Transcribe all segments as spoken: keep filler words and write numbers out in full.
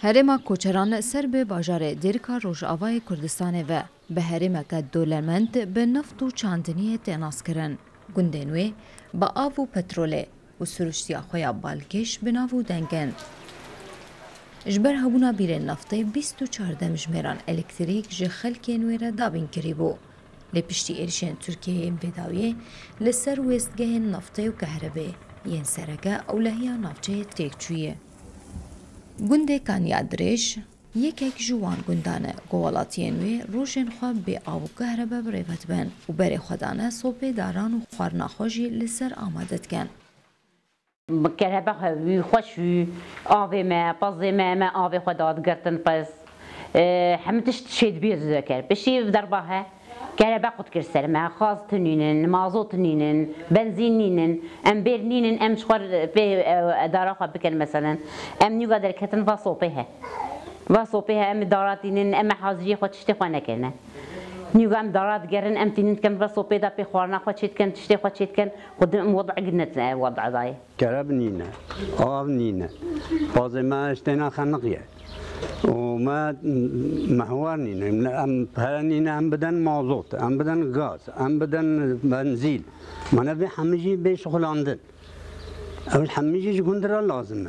هرما کوچران سر به باجار دیرکا روژاوای کردستان و به هرما که دولمند به نفت و چاندنی تناس کرن. گندنوی با آب و پتروله و سروشتیا خویا بالکش بناو دنگن. جبر هبونا بیره نفته بیست و چهارده مجمران الکتریک جه خلکی نویره دابین کری بو. لپشتی ایرشن ترکیه بداویه لسر وستگه نفته و کهربه ین سرگه اولهیا نفچه تکچویه. گنده کانیا درش یکیک جوان گندانه گوالاتینوی روشن خواب به آب و کهربه بریفت بن و بری خودانه صوبه داران و خوارناخوشی لسر آمادت کن. كهرباء خوشي آبی ما بازی ما ما آبی خداد گرتن پس همتش شيء بير ذكر بشي ضربها كهرباء قد كرسل ما خاص تنينن مازوت تنينن بنزين نينن ام بير نينن ام شخور به اداره خب بكن مثلا ام نيو قدر كتن فاصوبها فاصوبها ام دارات نينن ام حاضري خد تشتي خونه كنا نيو ام دارات جرن ام تنين كم فاصوبه دا بخورنا خد شيت كن تشتي خد شيت كن قدام وضع جنت وضع ضاي كهرب نينه آب نينه باز ما اشتنا خنقيه وما محور نينه ام هرنينه ام بدن مازوت ام بدن غاز ام بدن بنزين ما نبي حميجي بشغلاندن او الحميجي جندرا لازمه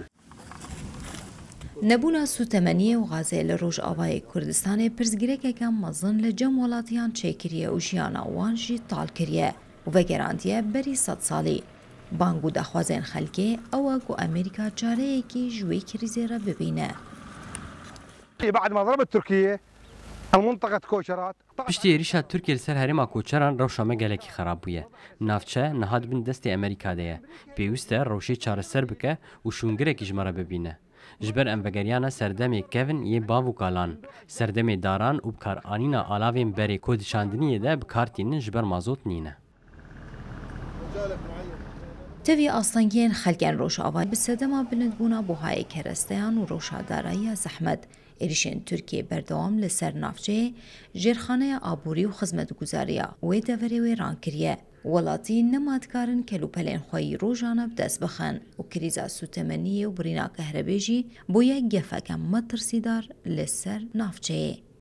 نبونا سوتمنیه و غازه لروج آوای کردستان پرزگیره که کم مزن لجم ولاتیان چه کریه و جیانا وان جی طال کریه و وگراندیه بری صد سالی. بانگو دخوازین خلکه او اگو امریکا جاره ایکی جوی کریزه را ببینه. بعد ما ضربت تركيا المنطقة كوشرات پشتی ایریشا ترکیه سر هرما کوچران روشامه گلکی خراب بویه. نافچه نهاد بین دست امریکا دیه. پیوسته روشی چاره سر بکه و شونگره کجمره ببینه. جبر ام وگریانا سردمی کوین یه باو کالان سردمی داران و بکار آنینا آلاوین بری کود شاندنیه ده بکارتین جبر مازوت نینه. توی آستانگین خلکن روش آوای به صدما بلندبونا بوهای کرستیان و روشادارای زحمت ایریشن ترکیه بردوام لسر نافچه جرخانه آبوری و خدمتگزاریا و دوری و رانکریه ولاتی نمادکارن کلوپلین خوی روزانه بدست بخن و کریزا سوتمنیه و برینا کهربیجی بویا گفکم مترسیدار لسر نافچه